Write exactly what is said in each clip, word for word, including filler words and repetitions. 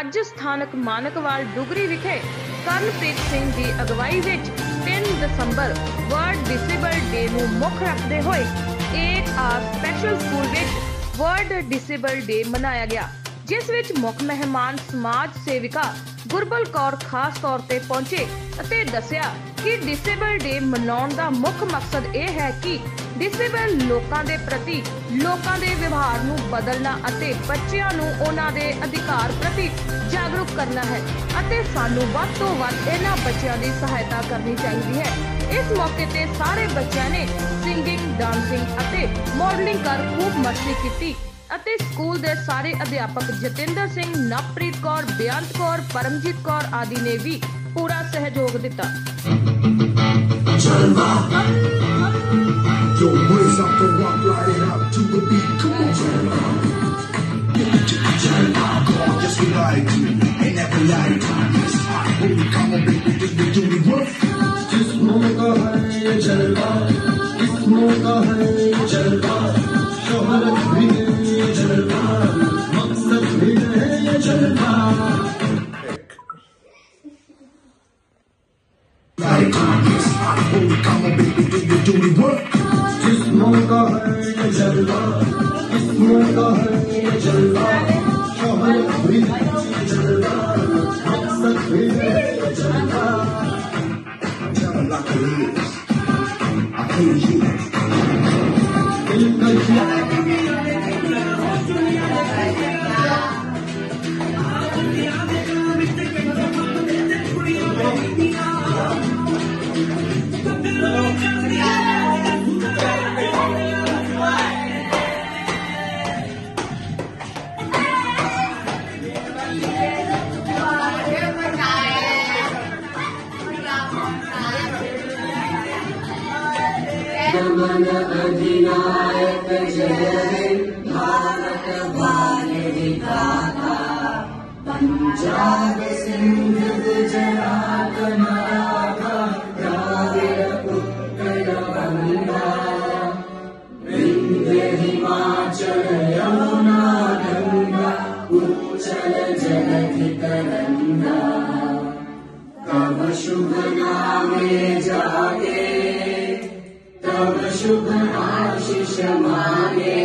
ਅੱਜ ਸਥਾਨਕ ਮਾਨਕਵਾਲ ਡੁਗਰੀ ਵਿਖੇ ਕਰਨਪ੍ਰੀਤ ਸਿੰਘ ਦੀ ਅਗਵਾਈ ਵਿੱਚ तीन ਦਸੰਬਰ ਵਰਲਡ ਡਿਸੇਬਲ ਡੇ ਨੂੰ ਮੁੱਖ ਰੱਖਦੇ ਹੋਏ एक आर स्पैशल स्कूल विच वर्ल्ड डिसेबल डे मनाया गया, जिस विच मुख मेहमान समाज सेविका गुरबल कौर खास तौर ते पहुंचे अते दस्सिया कि डिसेबल डे मनाउण दा मुख मकसद यह है कि डिसेबल लोकां दे प्रति लोकां दे व्यवहार नूं बदलना अते बच्चियां नूं उन्हां दे अधिकार प्रति जागरूक करना है अते सानू वध तों वध इन्हां बच्चियां दी सहायता करनी चाहिदी है। इस मौके ते सारे बच्चों ने सिंगिंग, डांसिंग अते मॉडलिंग कर खूब मस्ती की अते स्कूल दे सारे अध्यापक जतिंदर सिंह, नवप्रीत कौर, बेअंत कौर, परमजीत कौर आदि ने भी पूरा सहयोग दिता। जिस्मों का है ये जलवा, जिस्मों का है ये जलवा, शोहरत भी है ये जलवा, मकसद भी है ये जलवा। जिस्मों का है ये जलवा, जिस्मों का है ये जलवा, शोहरत भी है ये जलवा, मकसद भी है ये जलवा। Like it is. I hate you. मन अधिनायक जय हे भारत भाग्य विधाता, पंजाब सिंध गुजरात मराठा द्राविड़ उत्कल गंगा, विंध्य हिमाचल यमुना गंगा, उच्चल जलधि तरंगा, तब शुभ नामे जागे, तब शुभ आशीष मांगे,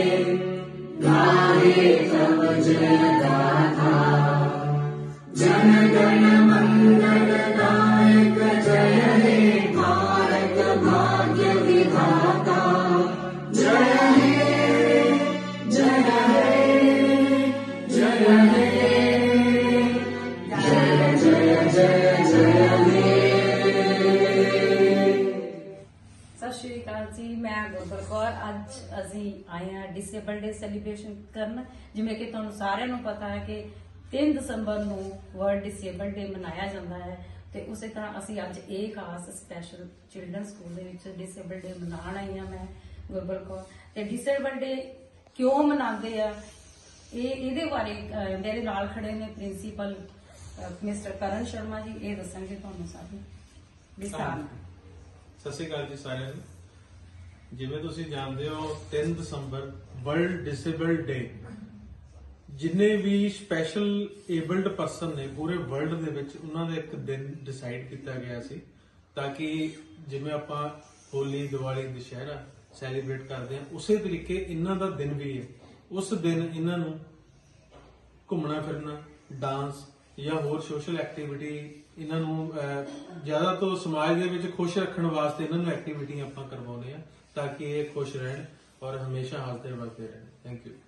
गाए तब जय गाथा, जन गण मंगल दायक जय हे भारत भाग्य विधाता, जय हे जय हे जय हे जय जय जय जय हे। सत श्री अकाल जी, मैं गुरबल कौर। अज असी आए हैं डिसेबल डे सैलीब्रेशन करन। जिवें कि तुहानूं सारिआं नूं पता है कि तीन दसंबर नूं वर्ल्ड डिसेबल डे मनाया जाता है, तो उस तरह असी अज एक खास स्पैशल चिल्ड्रन स्कूल दे विच डिसेबल डे मनाउण आई हां। मैं गुरबल कौर ते डिसेबल डे क्यों मनाते हैं ये बारे मेरे नाल खड़े ने प्रिंसीपल मिस्टर करण शर्मा जी, ये दसणगे तुहानूं सारे विस्तार नाल। सत श्री अकाल जी सारिਆਂ ਨੂੰ। जिवें तुसीं जानते हो तीन दसंबर वर्ल्ड डिसेबल डे, जिन्ने भी स्पैशल एबल्ड परसन ने पूरे वर्ल्ड दे विच उन्हां दा एक दिन डिसाइड किया गया सी, ताकि जिवें आपां होली, दिवाली, दशहरा सैलीब्रेट करते हैं उस तरीके इन्हां दा दिन भी है। उस दिन इन्हां नूं घुमना फिरना, डांस या होर सोशल एक्टिविटी इन्हां नूं ज्यादा तो समाज दे विच खुश रखण वास्ते इन्हां नूं एक्टिविटी आपां करवाउने आ, ताकि ये खुश रहन और हमेशा हसदे वसदे रहन। Thank you.